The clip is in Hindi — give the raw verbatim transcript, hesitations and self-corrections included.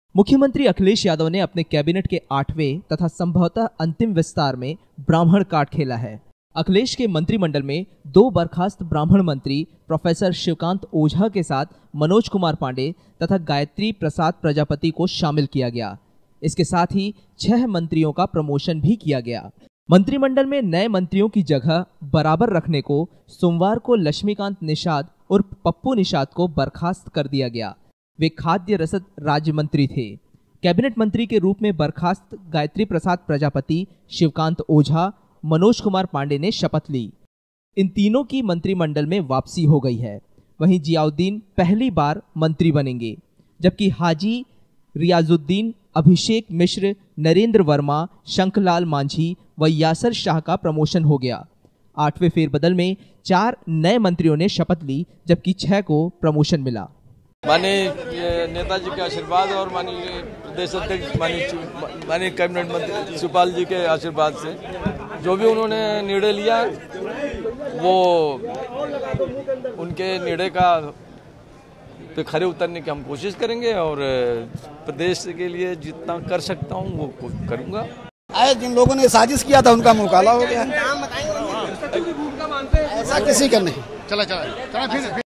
मुख्यमंत्री अखिलेश यादव ने अपने कैबिनेट के आठवें तथा संभवतः अंतिम विस्तार में ब्राह्मण कार्ड खेला है। अखिलेश के मंत्रिमंडल में दो बर्खास्त ब्राह्मण मंत्री प्रोफेसर शिवकांत ओझा के साथ मनोज कुमार पांडे तथा गायत्री प्रसाद प्रजापति को शामिल किया गया। इसके साथ ही छह मंत्रियों का प्रमोशन भी किया गया। मंत्रिमंडल में नए मंत्रियों की जगह बराबर रखने को सोमवार को लक्ष्मीकांत निषाद और पप्पू निषाद को बर्खास्त कर दिया गया। वे खाद्य रसद राज्य मंत्री थे। कैबिनेट मंत्री के रूप में बर्खास्त गायत्री प्रसाद प्रजापति, शिवकांत ओझा, मनोज कुमार पांडे ने शपथ ली। इन तीनों की मंत्रिमंडल में वापसी हो गई है। वहीं जियाउद्दीन पहली बार मंत्री बनेंगे, जबकि हाजी रियाजुद्दीन, अभिषेक मिश्र, नरेंद्र वर्मा, शंखलाल मांझी व यासर शाह का प्रमोशन हो गया। आठवें फेरबदल में चार नए मंत्रियों ने शपथ ली, जबकि छह को प्रमोशन मिला। माननीय नेताजी के आशीर्वाद और माननीय प्रदेश अध्यक्ष माननीय माननीय कैबिनेट मंत्री शिवपाल जी के आशीर्वाद से जो भी उन्होंने निर्णय लिया वो उनके निर्णय का पे खरे उतरने की हम कोशिश करेंगे और प्रदेश के लिए जितना कर सकता हूँ वो करूँगा। आए जिन लोगों ने साजिश किया था उनका मुकाला हो गया। ऐसा किसी का नहीं। चला चला चला फिर